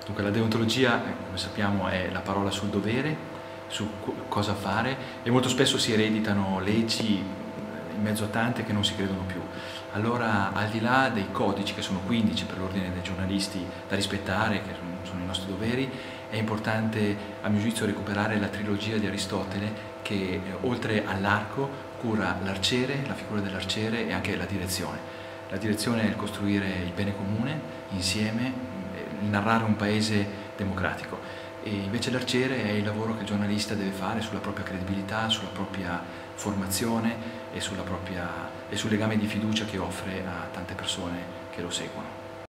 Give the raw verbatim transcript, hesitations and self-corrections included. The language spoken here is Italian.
Dunque, la deontologia, eh, come sappiamo, è la parola sul dovere, su cosa fare, e molto spesso si ereditano leggi in mezzo a tante che non si credono più. Allora, al di là dei codici, che sono quindici per l'ordine dei giornalisti da rispettare, che sono i nostri doveri, è importante, a mio giudizio, recuperare la trilogia di Aristotele che, eh, oltre all'arco, cura l'arciere, la figura dell'arciere e anche la direzione. La direzione è il costruire il bene comune insieme, il narrare un paese democratico, e invece l'arciere è il lavoro che il giornalista deve fare sulla propria credibilità, sulla propria formazione e, sulla propria, e sul legame di fiducia che offre a tante persone che lo seguono.